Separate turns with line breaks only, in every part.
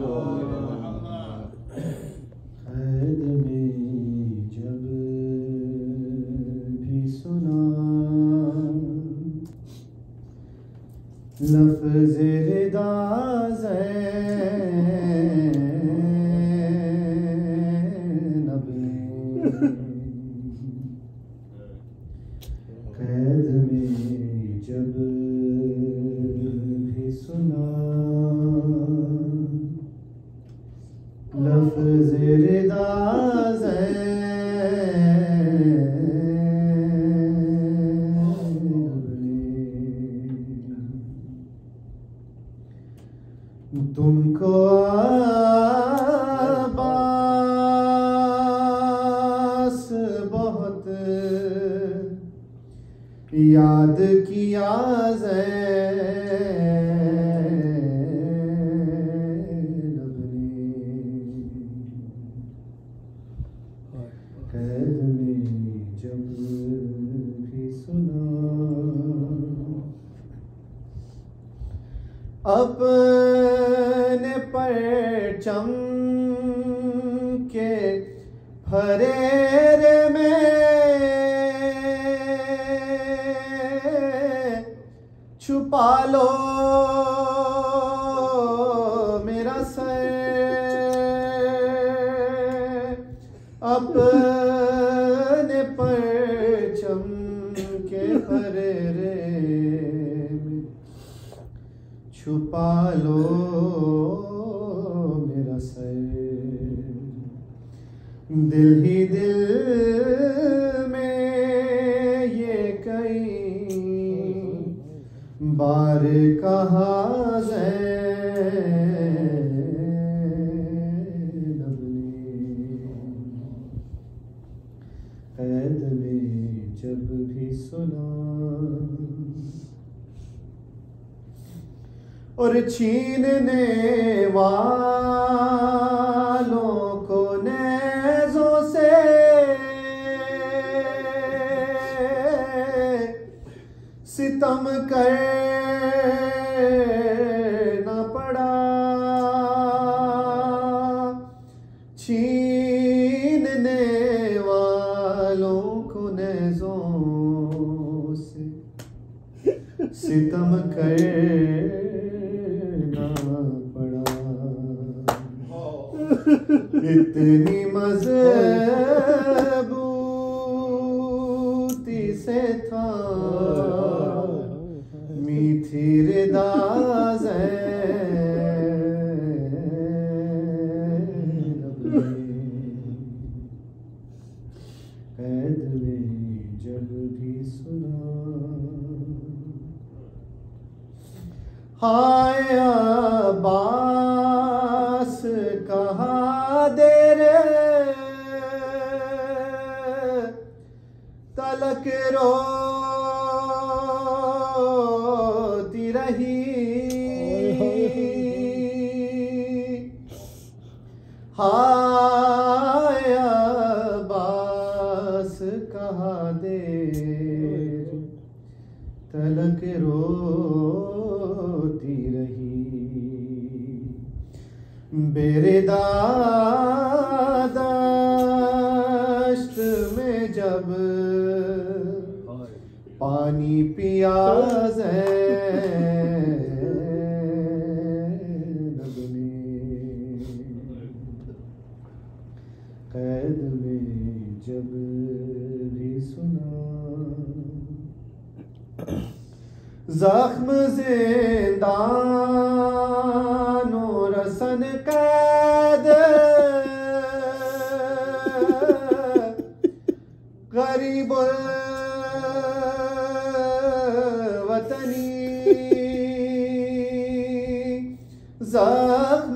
कैद में जब भी सुना लफ्ज़ रिदा ज़ैनब ने, कैद में जब भी सुना लफ्ज़ रिदा ज़ैनब ने, तुमको अब्बास बहुत याद किया ज़ैनब ने, कैद में जब भी सुना अपने परचम के फरेरे में छुपा लो मेरा सर, अपने परचम के फरेरे में छुपा लो मेरा सर, दिल ही दिल में ये कई बार कहा ज़ैनब ने, कैद में जब भी सुना और छीनने वालों को नेज़ों से सितम करना पड़ा, छीनने वालों को नेज़ों से सितम करना पड़ा, इतनी मज़बूती से था मीठी रिदा ज़ैनब ने, कैद में जब भी सुना हाय अब्बास कहा देर तलक रोती रही, हाय अब्बास कहा देर तलक रोती रही, बेरिदा दश्त में जब पानी पिया ज़ैनब ने, कैद में जब भी सुना ज़ख्म ज़िंदानो रसन कैद गरीबुल वतनी, ज़ख्म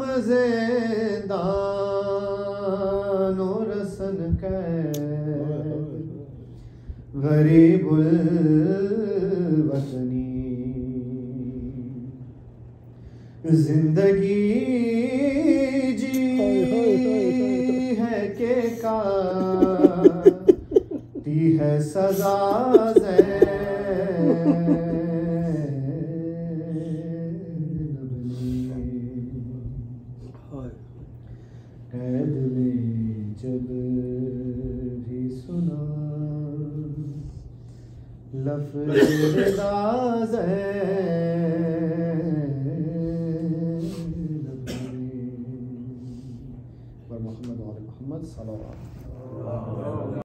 ज़िंदानो रसन कैद गरीबुल वतनी, जिंदगी जी है के काटी है सजा ज़ैनब ने, ऐद में जब भी सुना लफ्ज़ राज़ मोहम्मद सल्लल्लाहु अलैहि वसल्लम।